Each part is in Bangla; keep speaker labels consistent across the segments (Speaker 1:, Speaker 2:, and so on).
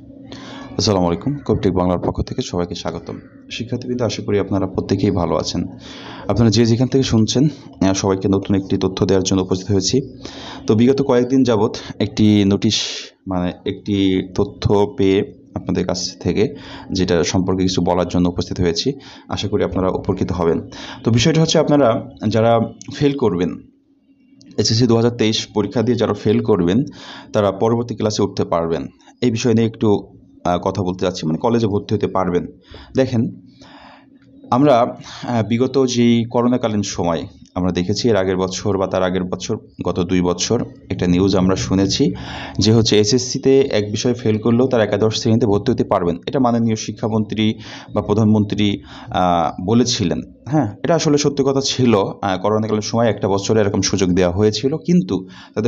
Speaker 1: আসসালামু আলাইকুম। কবির বাংলার পক্ষ থেকে সবাইকে স্বাগতম। শিক্ষার্থীবৃন্দ, আশা করি আপনারা প্রত্যেকেই ভালো আছেন। আপনারা যে যেখান থেকে শুনছেন, সবাইকে নতুন একটি তথ্য দেওয়ার জন্য উপস্থিত হয়েছি। তো বিগত কয়েকদিন যাবৎ একটি নোটিশ একটি তথ্য পেয়ে আপনাদের কাছ থেকে যেটা সম্পর্কে কিছু বলার জন্য উপস্থিত হয়েছি। আশা করি আপনারা উপকৃত হবেন। তো বিষয়টা হচ্ছে, আপনারা যারা ফেল করবেন, এসএসসি 2023 পরীক্ষা দিয়ে যারা ফেল করবেন তারা পরবর্তী ক্লাসে উঠতে পারবেন। এই বিষয় নিয়ে একটু কথা বলতে যাচ্ছি, কলেজে ভর্তি হতে পারবেন। দেখেন, আমরা বিগত যেই করোনাকালীন সময় আমরা দেখেছি, এর আগের বছর বা তার আগের বছর, গত 2 বছর একটা নিউজ আমরা শুনেছি যে হচ্ছে এসএসসিতে এক বিষয়ে ফেল করলেও তার একাদশ শ্রেণীতে ভর্তি হতে পারবেন। এটা মাননীয় শিক্ষামন্ত্রী বা প্রধানমন্ত্রী বলেছিলেন। হ্যাঁ, এটা আসলে সত্যি কথা ছিল। করোনাকালীন সময় একটা বছরে এরকম সুযোগ দেওয়া হয়েছিল, কিন্তু তাদের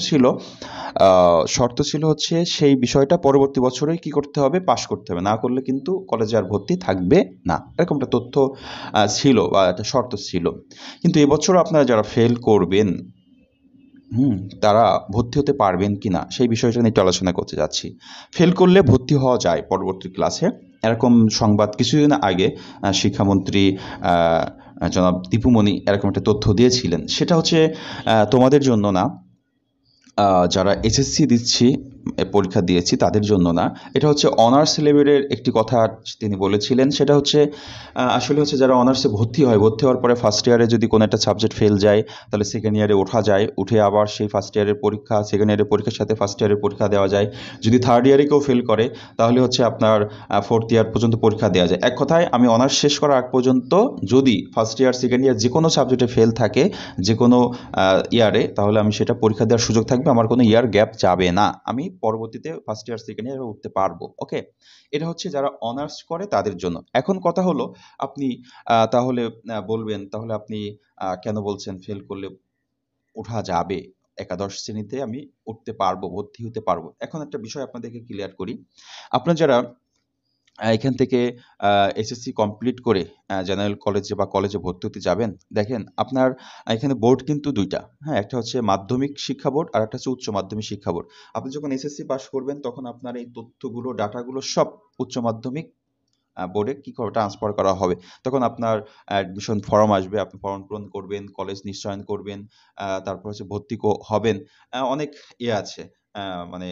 Speaker 1: শর্ত ছিল হচ্ছে সেই বিষয়টা পরবর্তী বছরেই কি করতে হবে, পাশ করতে হবে, না করলে কিন্তু কলেজে আর ভর্তি থাকবে না, এরকম একটা তথ্য ছিল বা একটা শর্ত ছিল। কিন্তু এবছরও আপনারা যারা ফেল করবেন, তারা ভর্তি হতে পারবেন কি না সেই বিষয়টা নিয়ে একটু আলোচনা করতে যাচ্ছি। ফেল করলে ভর্তি হওয়া যায় পরবর্তী ক্লাসে, এরকম সংবাদ কিছুদিন আগে শিক্ষামন্ত্রী জনাব দীপুমণি এরকম একটা তথ্য দিয়েছিলেন। সেটা হচ্ছে তোমাদের জন্য না, যারা এসএসসি দিচ্ছি, পরীক্ষা দিয়েছি তাদের জন্য না। এটা হচ্ছে অনার্স লেভেলের একটি কথা তিনি বলেছিলেন। সেটা হচ্ছে আসলে হচ্ছে যারা অনার্সে ভর্তি হওয়ার পরে ফার্স্ট ইয়ারে যদি কোনো একটা সাবজেক্ট ফেল যায়, তাহলে সেকেন্ড ইয়ারে ওঠা যায়, উঠে আবার সেই ফার্স্ট ইয়ারের পরীক্ষা, সেকেন্ড ইয়ারের পরীক্ষার সাথে ফার্স্ট ইয়ারের পরীক্ষা দেওয়া যায়। যদি থার্ড ইয়ারে কেউ ফেল করে, তাহলে হচ্ছে আপনার ফোর্থ ইয়ার পর্যন্ত পরীক্ষা দেওয়া যায়। এক কথায়, আমি অনার্স শেষ করার আগ পর্যন্ত যদি ফার্স্ট ইয়ার, সেকেন্ড ইয়ার যে কোনো সাবজেক্টে ফেল থাকে, যে কোনো ইয়ারে, তাহলে আমি সেটা পরীক্ষা দেওয়ার সুযোগ থাকবে, আমার কোনো ইয়ার গ্যাপ যাবে না, আমি পরবর্তীতে ফার্স্ট ইয়ার, সেকেন্ড ইয়ারে উঠতে পারবো। ওকে, এটা হচ্ছে যারা অনার্স করে তাদের জন্য। এখন কথা হলো, আপনি তাহলে বলবেন, তাহলে আপনি কেন বলছেন ফেল করলে ওঠা যাবে, একাদশ শ্রেণীতে আমি উঠতে পারবো, ভর্তি হতে পারবো? এখন একটা বিষয় আপনাদেরকে ক্লিয়ার করি। আপনার যারা এখান থেকে এসএসসি কমপ্লিট করে জেনারেল কলেজে বা কলেজে ভর্তি হতে যাবেন, দেখেন আপনার এখানে বোর্ড কিন্তু 2 টা। হ্যাঁ, একটা হচ্ছে মাধ্যমিক শিক্ষা বোর্ড আর একটা হচ্ছে উচ্চ মাধ্যমিক শিক্ষা বোর্ড। আপনি যখন এসএসসি পাস করবেন, তখন আপনার এই তথ্যগুলো, ডাটাগুলো সব উচ্চ মাধ্যমিক বোর্ডে ট্রান্সফার করা হবে। তখন আপনার অ্যাডমিশন ফর্ম আসবে, আপনি ফর্ম পূরণ করবেন, কলেজ নিশ্চয়ন করবেন, তারপর হচ্ছে ভর্তি হবেন। অনেক আছে, আ মানে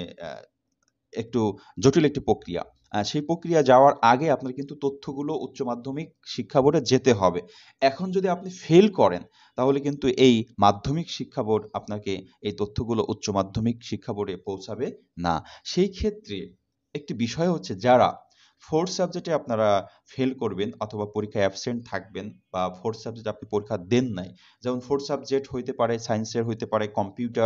Speaker 1: একটু জটিল একটি প্রক্রিয়া। সেই প্রক্রিয়া যাওয়ার আগে আপনার কিন্তু তথ্যগুলো উচ্চ মাধ্যমিক শিক্ষা বোর্ডে যেতে হবে। এখন যদি আপনি ফেল করেন, তাহলে কিন্তু এই মাধ্যমিক শিক্ষা বোর্ড আপনাকে এই তথ্যগুলো উচ্চ মাধ্যমিক শিক্ষা বোর্ডে পৌঁছাবে না। সেই ক্ষেত্রে একটি বিষয় হচ্ছে, যারা 4 সাবজেক্টে আপনারা ফেল করবেন অথবা পরীক্ষায় অ্যাবসেন্ট থাকবেন, বা 4 সাবজেক্ট আপনি পরীক্ষা দেন নাই। যেমন 4 সাবজেক্ট হইতে পারে, সায়েন্সের হইতে পারে, কম্পিউটার,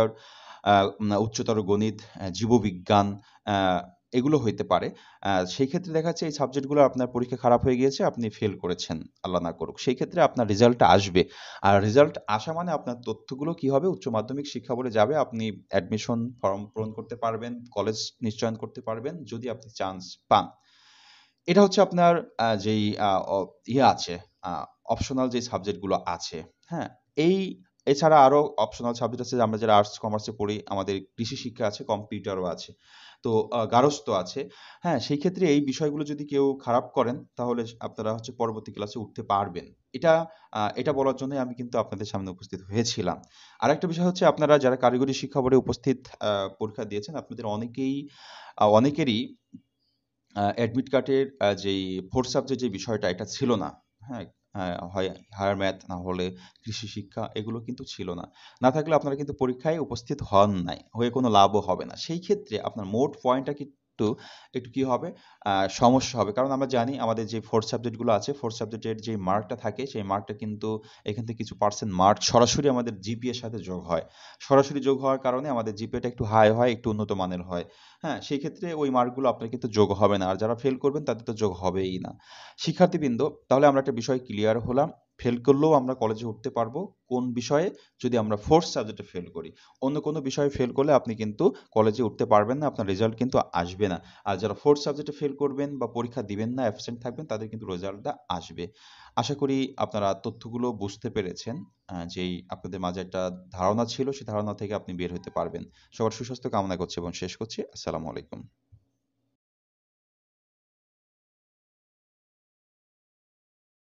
Speaker 1: উচ্চতর গণিত, জীববিজ্ঞান, আ এগুলো হইতে পারে। সেই ক্ষেত্রে দেখা যাচ্ছে এই সাবজেক্টগুলো আপনার পরীক্ষা খারাপ হয়ে গিয়েছে, আপনি ফেল করেছেন, আল্লাহ না করুক। সেই ক্ষেত্রে আপনার রেজাল্টটা আসবে। আর রেজাল্ট আসা মানে আপনার তথ্যগুলো কি হবে, উচ্চ মাধ্যমিক শিক্ষা বোর্ডে যাবে। আপনি অ্যাডমিশন ফর্ম পূরণ করতে পারবেন, কলেজ নিশ্চয়ন করতে পারবেন, যদি আপনি চান্স পান। এটা হচ্ছে আপনার যেই আ অ ইয়ে আছে, আ অপশনাল যে সাবজেক্টগুলো আছে, হ্যাঁ? এছাড়া আরো অপশনাল সাবজেক্ট আছে, যে আমরা যারা আর্টস কমার্সে পড়ি, আমাদের কৃষি শিক্ষা আছে, কম্পিউটারও আছে। তো গার্হস্থ্য আছে। হ্যাঁ? সেই ক্ষেত্রে এই বিষয়গুলো যদি কেউ খারাপ করেন, তাহলে আপনারা হচ্ছে পরবর্তী ক্লাসে উঠতে পারবেন। এটা বলার জন্যই আমি কিন্তু আপনাদের সামনে উপস্থিত হয়েছিলাম। আরেকটা বিষয় হচ্ছে, আপনারা যারা কারিগরি শিক্ষা বোর্ডে উপস্থিত পরীক্ষা দিয়েছেন, আপনাদের অনেকেরই অ্যাডমিট কার্ডের যেই 4 সাবজেক্ট যে বিষয়টা, এটা ছিল না। হ্যাঁ? হয় হায়ার ম্যাথ, না হলে কৃষি শিক্ষা, এগুলো কিন্তু ছিল না। না থাকলে আপনারা কিন্তু পরীক্ষায় উপস্থিত হন নাই। হয়ে কোনো লাভও হবে না। সেই ক্ষেত্রে আপনার মোট পয়েন্টটা একটু কি হবে? আ সমস্যা হবে। কারণ আমরা জানি আমাদের যে 4 সাবজেক্টগুলো আছে, 4 সাবজেক্টের যে মার্কটা থাকে, সেই মার্কটা কিন্তু এখান থেকে কিছু পার্সেন্ট মার্ক সরাসরি আমাদের জিপিএ এর সাথে যোগ হয়। সরাসরি যোগ হওয়ার কারণে আমাদের জিপিএটা একটু হাই হয়, একটু উন্নত মানের হয়। হ্যাঁ? সেই ক্ষেত্রে ওই মার্কগুলো আপনার কিন্তু যোগ হবে না। আর যারা ফেল করবেন তাদের তো যোগ হবেই না। শিক্ষার্থীবৃন্দ, তাহলে আমরা একটা বিষয় ক্লিয়ার হলাম। ফেল করলেও আমরা কলেজে উঠতে পারবো। কোন বিষয়ে? যদি আমরা 4 সাবজেক্টে ফেল করি। অন্য কোনো বিষয়ে ফেল করলে আপনি কিন্তু কলেজে উঠতে পারবেন না। আপনার রেজাল্ট কিন্তু আসবে না। আর যারা 4 সাবজেক্টে ফেল করবেন বা পরীক্ষা দিবেন না, অ্যাবসেন্ট থাকবেন, তাদের কিন্তু রেজাল্টটা আসবে। আশা করি আপনারা তথ্যগুলো বুঝতে পেরেছেন। যেই আপনাদের মাঝে একটা ধারণা ছিল, সেই ধারণা থেকে আপনি বের হতে পারবেন। সবার সুস্বাস্থ্য কামনা করছি এবং শেষ করছি। আসসালামু আলাইকুম।